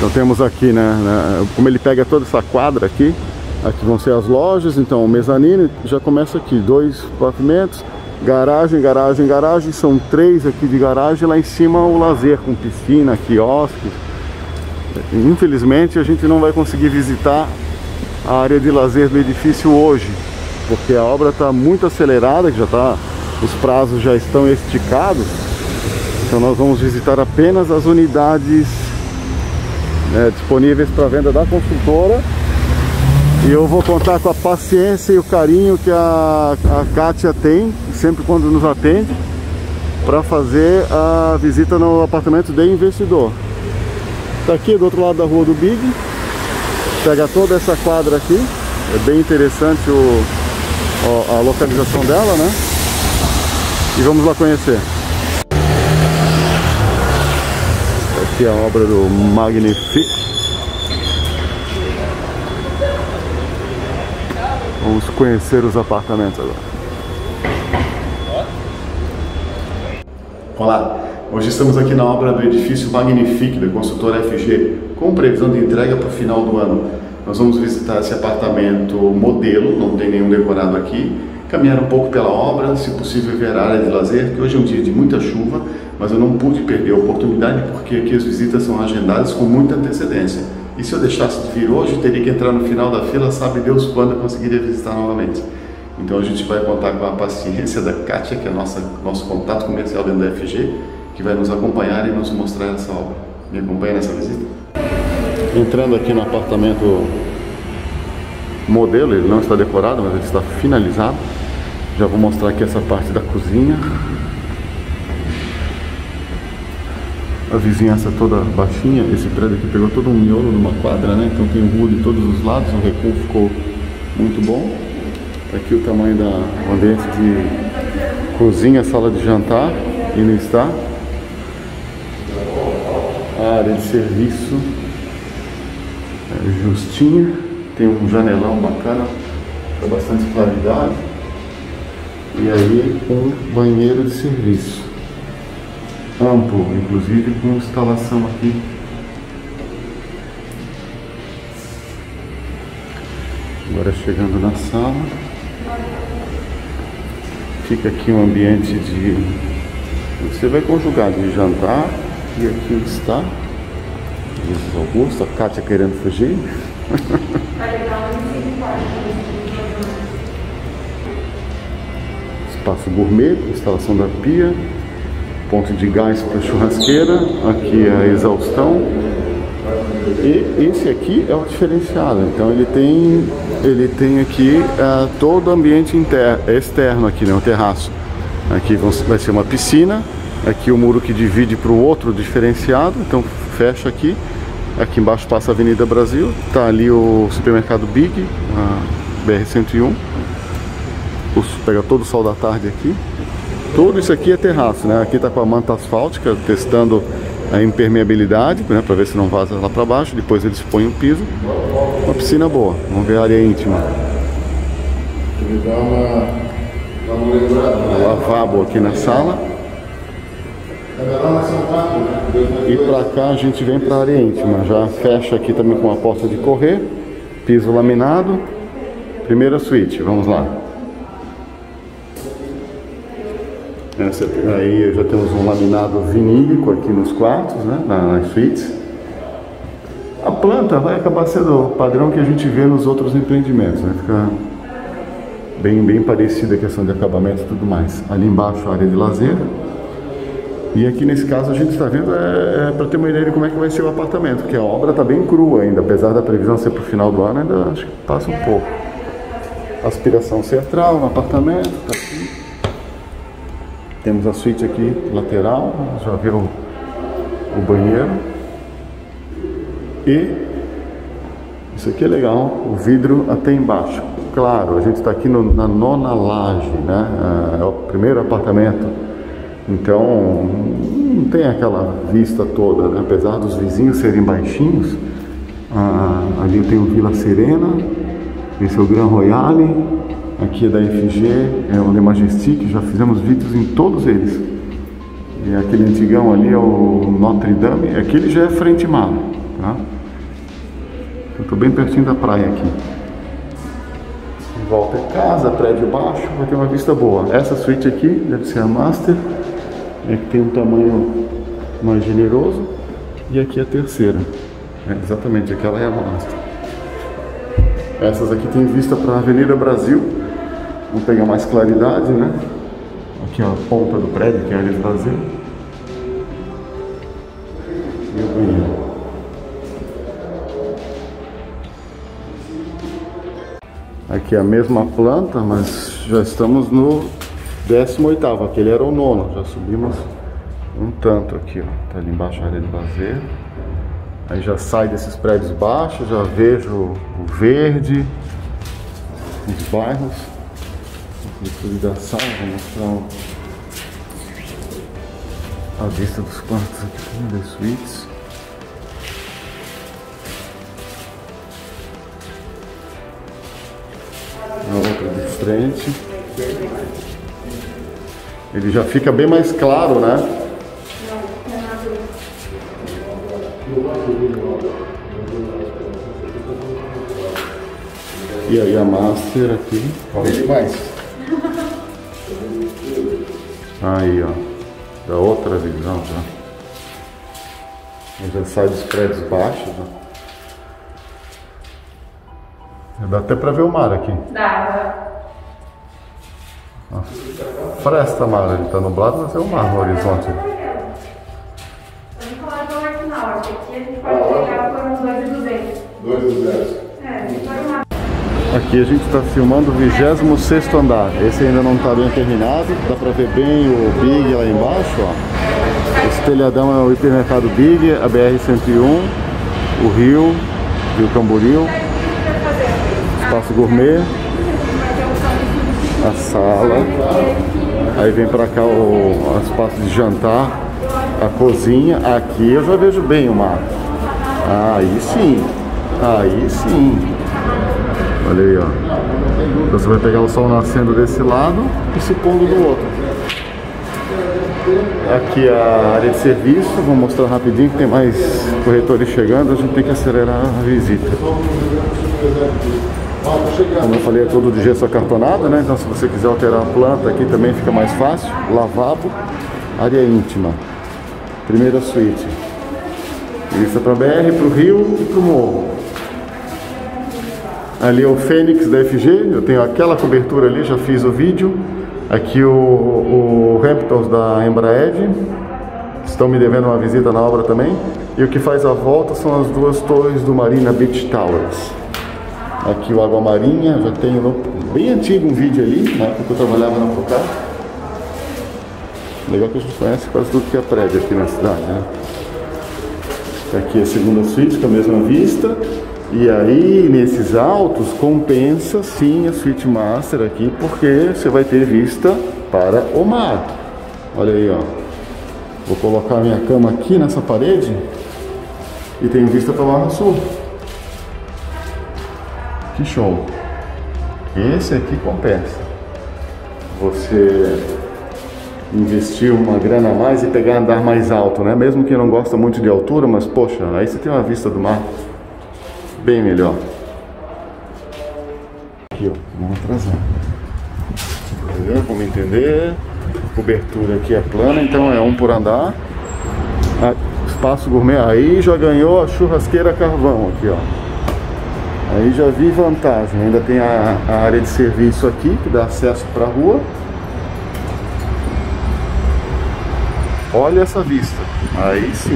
Então temos aqui, né, como ele pega toda essa quadra aqui, aqui vão ser as lojas, então o mezanino já começa aqui, 2 pavimentos, garagem, garagem, garagem, são 3 aqui de garagem, lá em cima o lazer com piscina, quiosque. Infelizmente a gente não vai conseguir visitar a área de lazer do edifício hoje, porque a obra está muito acelerada, que já tá, os prazos já estão esticados. Então nós vamos visitar apenas as unidades disponíveis para venda da construtora. E eu vou contar com a paciência e o carinho que a Kátia tem, sempre quando nos atende, para fazer a visita no apartamento de investidor. Está aqui do outro lado da rua do Big. Pega toda essa quadra aqui. É bem interessante a localização dela, né? E vamos lá conhecer. Aqui é a obra do Magnifique. Vamos conhecer os apartamentos agora. Olá, hoje estamos aqui na obra do edifício Magnifique da construtora FG, com previsão de entrega para o final do ano. Nós vamos visitar esse apartamento modelo, não tem nenhum decorado aqui, caminhar um pouco pela obra, se possível ver a área de lazer, que hoje é um dia de muita chuva, mas eu não pude perder a oportunidade porque aqui as visitas são agendadas com muita antecedência. E se eu deixasse de vir hoje, teria que entrar no final da fila, sabe Deus quando eu conseguiria visitar novamente. Então a gente vai contar com a paciência da Kátia, que é nosso contato comercial dentro da FG, que vai nos acompanhar e nos mostrar essa obra. Me acompanha nessa visita? Entrando aqui no apartamento modelo, ele não está decorado, mas ele está finalizado. Já vou mostrar aqui essa parte da cozinha. A vizinhança toda baixinha, esse prédio aqui pegou todo um miolo numa quadra, né? Então tem rua de todos os lados, o recuo ficou muito bom. Aqui o tamanho da ambiente de cozinha, sala de jantar, e não está. A área de serviço é justinha, tem um janelão bacana, com bastante claridade. E aí um banheiro de serviço. Amplo, inclusive com instalação aqui. Agora chegando na sala, fica aqui um ambiente de... Você vai conjugar de jantar, e aqui está Jesus Augusto, a Kátia querendo fugir. Espaço gourmet, instalação da pia. Ponto de gás para churrasqueira, aqui é a exaustão. E esse aqui é o diferenciado, então ele tem aqui todo o ambiente externo aqui, né, o terraço. Aqui vai ser uma piscina, aqui o muro que divide para o outro diferenciado, então fecha aqui. Aqui embaixo passa a Avenida Brasil, tá ali o supermercado Big, a BR-101. Pega todo o sol da tarde aqui. Tudo isso aqui é terraço, né? Aqui tá com a manta asfáltica, testando a impermeabilidade, né? Para ver se não vaza lá para baixo. Depois eles põem o piso. Uma piscina boa. Vamos ver a área íntima. Lavabo aqui na sala. E para cá a gente vem para a área íntima. Já fecha aqui também com a porta de correr. Piso laminado. Primeira suíte, vamos lá. Aí já temos um laminado vinílico aqui nos quartos, né, nas suítes. A planta vai acabar sendo o padrão que a gente vê nos outros empreendimentos, né? Fica bem parecida a questão de acabamento e tudo mais. Ali embaixo a área de lazer. E aqui nesse caso a gente está vendo para ter uma ideia de como é que vai ser o apartamento, porque a obra está bem crua ainda, apesar da previsão ser para o final do ano, ainda acho que passa um pouco. Aspiração central no apartamento, tá aqui. Temos a suíte aqui lateral, já viu o banheiro. E isso aqui é legal, o vidro até embaixo. Claro, a gente está aqui na nona laje, né? É o primeiro apartamento. Então não tem aquela vista toda, né? Apesar dos vizinhos serem baixinhos. Ali tem o Vila Serena, esse é o Grand Royale. Aqui é da FG, é o Le Majestic, já fizemos vídeos em todos eles. E aquele antigão ali é o Notre Dame, aquele já é frente mar, tá? Eu tô bem pertinho da praia aqui. Em volta é casa, prédio baixo, vai ter uma vista boa. Essa suíte aqui deve ser a master, é que tem um tamanho mais generoso. E aqui a terceira. Exatamente, aquela é a master. Essas aqui tem vista para a Avenida Brasil. Vamos pegar mais claridade, né? Aqui ó, a ponta do prédio, que é a área de lazer. E o banheiro. Aqui é a mesma planta, mas já estamos no 18º. Aquele era o 9º. Já subimos um tanto aqui, ó. Tá ali embaixo a área de lazer. Aí já sai desses prédios baixos, já vejo o verde, os bairros. Aqui da sala, vou mostrar a vista dos quartos aqui, das suítes. A outra de frente. Ele já fica bem mais claro, né? E aí a master aqui. Olha demais. Aí, ó. Da outra visão já. Já sai dos prédios baixos. Né? Dá até pra ver o mar aqui. Dá. Nossa. Presta, mar, ele tá nublado, mas é o mar no horizonte. Vamos falar do norte na aqui a gente pode pegar por uns 2.200. 2.200. É, foi uma. Aqui a gente está filmando o 26º andar. Esse ainda não está bem terminado. Dá para ver bem o Big lá embaixo, ó. Esse telhadão é o hipermercado Big, a BR-101, o Rio Camboriú, espaço gourmet, a sala. Aí vem para cá o espaço de jantar, a cozinha. Aqui eu já vejo bem o mar. Aí sim, aí sim. Olha aí, ó. Então você vai pegar o sol nascendo desse lado e se pondo do outro. Aqui a área de serviço, vou mostrar rapidinho que tem mais corretores chegando, a gente tem que acelerar a visita. Como eu falei, é tudo de gesso acartonado, né? Então se você quiser alterar a planta aqui também fica mais fácil. Lavabo, área íntima. Primeira suíte. Vista para BR, para o Rio e para o Morro. Ali é o Fênix da FG, eu tenho aquela cobertura ali, já fiz o vídeo. Aqui o Raptors da Embraer, estão me devendo uma visita na obra também. E o que faz a volta são as duas torres do Marina Beach Towers. Aqui o Água Marinha, já tenho bem antigo um vídeo ali, na época que eu trabalhava na Procap. Legal que a gente conhece quase tudo que é prédio aqui na cidade, né? Aqui a segunda suíte com a mesma vista. E aí, nesses altos, compensa sim a suíte master aqui, porque você vai ter vista para o mar. Olha aí, ó. Vou colocar a minha cama aqui nessa parede e tem vista para o Mar Sul. Que show! Esse aqui compensa. Você investir uma grana a mais e pegar andar mais alto, né? Mesmo que não gosta muito de altura, mas poxa, aí você tem uma vista do mar bem melhor. Aqui, ó, vamos atrasar. Entendeu? Vamos entender. A cobertura aqui é plana, então é um por andar. Espaço gourmet, aí já ganhou a churrasqueira carvão aqui, ó. Aí já vi vantagem. Ainda tem a área de serviço aqui, que dá acesso para a rua. Olha essa vista. Aí sim.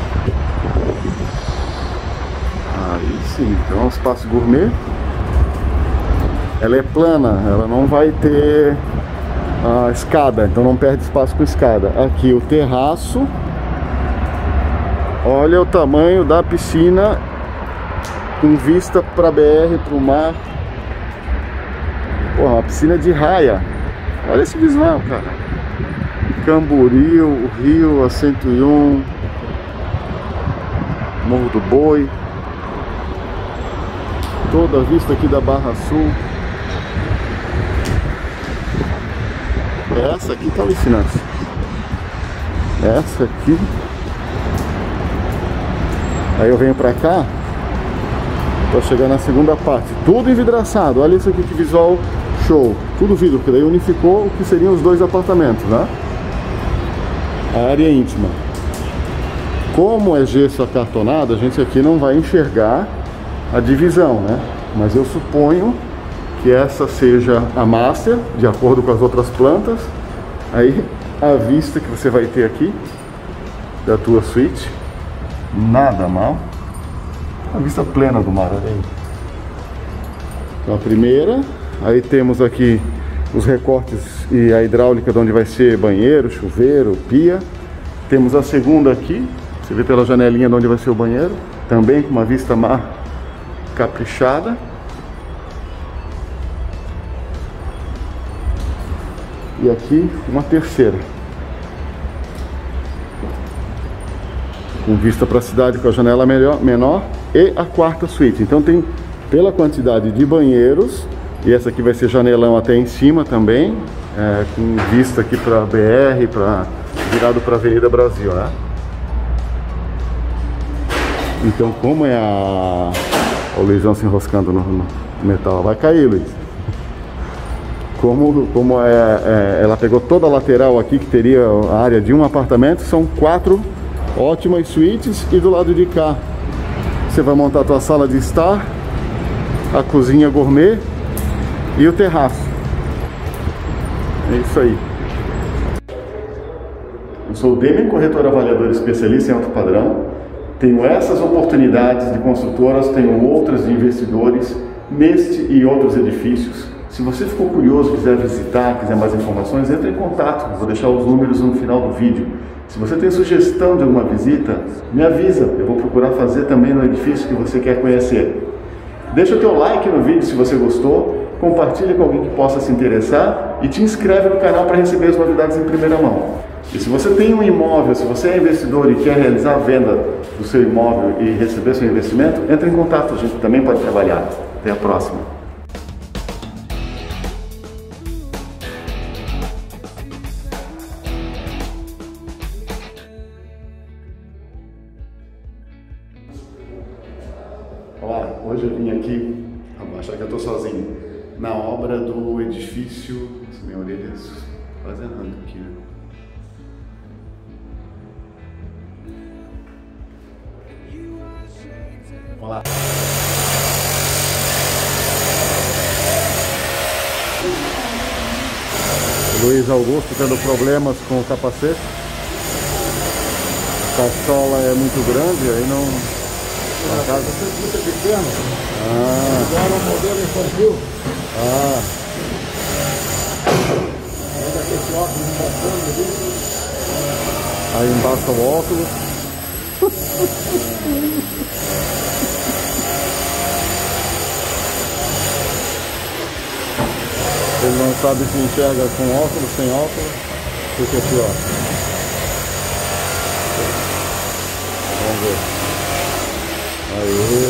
Aí sim, então é um espaço gourmet. Ela é plana, ela não vai ter a escada, então não perde espaço com escada. Aqui o terraço. Olha o tamanho da piscina com vista para a BR, para o mar. Porra, uma piscina de raia. Olha esse visual, cara. Camboriú, o Rio, a 101, Morro do Boi. Toda a vista aqui da Barra Sul. Essa aqui tá alucinante. Essa aqui. Aí eu venho pra cá. para chegar na segunda parte. Tudo envidraçado. Olha isso aqui, que visual show. Tudo vidro, porque daí unificou o que seriam os dois apartamentos, né? A área íntima. Como é gesso acartonado, a gente aqui não vai enxergar a divisão, né? Mas eu suponho que essa seja a master, de acordo com as outras plantas. Aí a vista que você vai ter aqui da tua suíte, nada mal. A vista plena do mar, olha aí. Então a primeira, aí temos aqui os recortes e a hidráulica de onde vai ser banheiro, chuveiro, pia. Temos a segunda aqui, você vê pela janelinha de onde vai ser o banheiro, também com uma vista mar caprichada. E aqui uma terceira, com vista para a cidade, com a janela menor, e a quarta suíte. Então tem, pela quantidade de banheiros, e essa aqui vai ser janelão até em cima também, com vista aqui para BR, virado para a Avenida Brasil, né? Então, como é o Luizão se enroscando no metal, vai cair, Luiz. Como ela pegou toda a lateral aqui, que teria a área de um apartamento, são 4 ótimas suítes, e do lado de cá você vai montar a tua sala de estar, a cozinha gourmet e o terraço. É isso aí. Eu sou o Demian, corretor avaliador especialista em alto padrão. Tenho essas oportunidades de construtoras, tenho outras de investidores neste e outros edifícios. Se você ficou curioso, quiser visitar, quiser mais informações, entre em contato. Eu vou deixar os números no final do vídeo. Se você tem sugestão de alguma visita, me avisa. Eu vou procurar fazer também no edifício que você quer conhecer. Deixa o teu like no vídeo se você gostou, compartilha com alguém que possa se interessar e te inscreve no canal para receber as novidades em primeira mão. E se você tem um imóvel, se você é investidor e quer realizar a venda do seu imóvel e receber seu investimento, entre em contato, a gente também pode trabalhar. Até a próxima. Olá, hoje eu vim aqui, achar que eu estou sozinho, na obra do edifício. Essa minha orelha é quase errando aqui, né? Vamos lá. Luiz Augusto tendo problemas com o capacete. A caçola é muito grande, aí não... A casa é muito pequena. Agora o modelo infantil. Ainda tem esse óculos embaçando ali. Aí embaça o óculos. Ele não sabe se enxerga com óculos, sem óculos. O que é pior? Vamos ver. Aí.